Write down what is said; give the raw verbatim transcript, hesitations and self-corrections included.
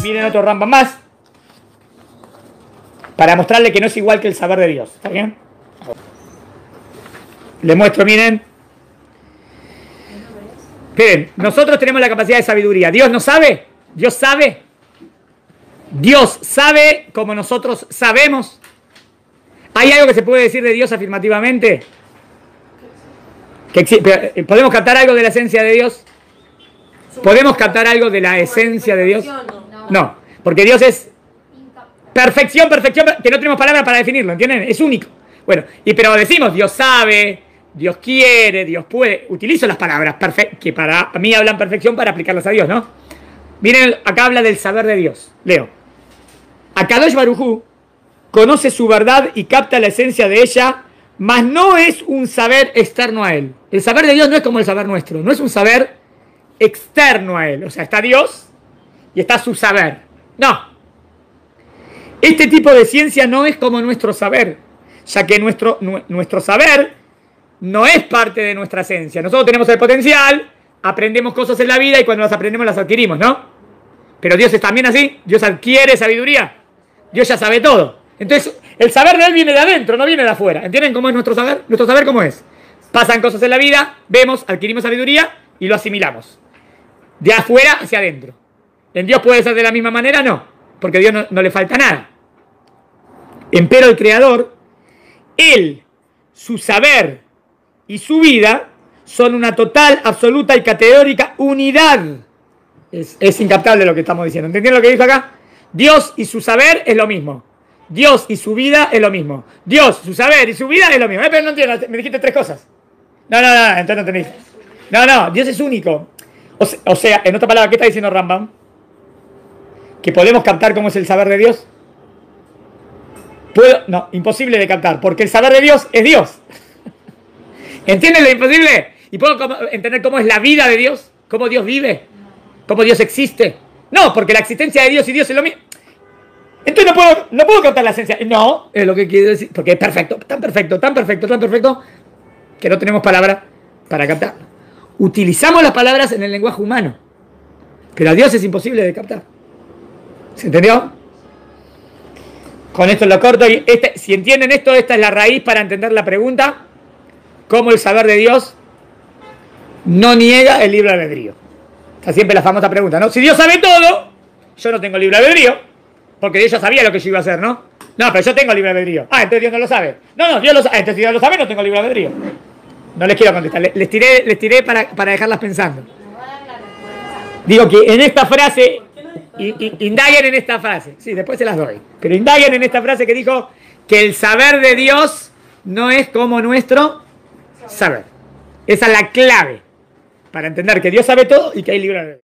Miren otro Rambam más. Para mostrarle que no es igual que el saber de Dios. ¿Está bien? Le muestro, miren. Miren, nosotros tenemos la capacidad de sabiduría. ¿Dios no sabe? ¿Dios sabe? ¿Dios sabe como nosotros sabemos? ¿Hay algo que se puede decir de Dios afirmativamente? ¿Que ¿Podemos captar algo de la esencia de Dios? ¿Podemos captar algo de la esencia de Dios? No, porque Dios es perfección, perfección, que no tenemos palabras para definirlo, ¿entienden? Es único. Bueno, y pero decimos, Dios sabe, Dios quiere, Dios puede. Utilizo las palabras que para mí hablan perfección para aplicarlas a Dios, ¿no? Miren, acá habla del saber de Dios. Leo. Akadosh Baruj Hu conoce su verdad y capta la esencia de ella, mas no es un saber externo a él. El saber de Dios no es como el saber nuestro, no es un saber externo a él. O sea, está Dios y está su saber. No. Este tipo de ciencia no es como nuestro saber, ya que nuestro, nuestro saber no es parte de nuestra esencia. Nosotros tenemos el potencial, aprendemos cosas en la vida y cuando las aprendemos las adquirimos, ¿no? Pero Dios es también así. Dios adquiere sabiduría. Dios ya sabe todo. Entonces, el saber de Él viene de adentro, no viene de afuera. ¿Entienden cómo es nuestro saber? Nuestro saber, ¿cómo es? Pasan cosas en la vida, vemos, adquirimos sabiduría y lo asimilamos. De afuera hacia adentro. ¿En Dios puede ser de la misma manera? No. Porque a Dios no, no le falta nada. Empero el Creador, Él, su saber y su vida son una total, absoluta y categórica unidad. Es, es incaptable lo que estamos diciendo. ¿Entendieron lo que dijo acá? Dios y su saber es lo mismo. Dios y su vida es lo mismo. Dios, su saber y su vida es lo mismo. Eh, pero no entiendo, me dijiste tres cosas. No, no, no, entonces no entendiste. No, no, Dios es único. O sea, o sea, en otra palabra, ¿qué está diciendo Rambam? ¿Que podemos captar cómo es el saber de Dios? ¿Puedo? No, imposible de captar, porque el saber de Dios es Dios. ¿Entienden lo imposible? ¿Y puedo entender cómo es la vida de Dios? ¿Cómo Dios vive? ¿Cómo Dios existe? No, porque la existencia de Dios y Dios es lo mismo. Entonces no puedo, no puedo captar la esencia. No, es lo que quiero decir, porque es perfecto, tan perfecto, tan perfecto, tan perfecto, que no tenemos palabras para captar. Utilizamos las palabras en el lenguaje humano, pero a Dios es imposible de captar. ¿Se entendió? Con esto lo corto. Y este, si entienden esto, esta es la raíz para entender la pregunta: ¿cómo el saber de Dios no niega el libre albedrío? Está siempre la famosa pregunta, ¿no? Si Dios sabe todo, yo no tengo libre albedrío, porque Dios ya sabía lo que yo iba a hacer, ¿no? No, pero yo tengo libre albedrío. Ah, entonces Dios no lo sabe. No, no, Dios lo sabe. Entonces si Dios lo sabe, no tengo libre albedrío. No les quiero contestar. Les tiré, les tiré para, para dejarlas pensando. Digo que en esta frase, y, y, indaguen en esta frase. Sí, después se las doy. Pero indaguen en esta frase que dijo que el saber de Dios no es como nuestro saber. Esa es la clave para entender que Dios sabe todo y que hay libre albedrío.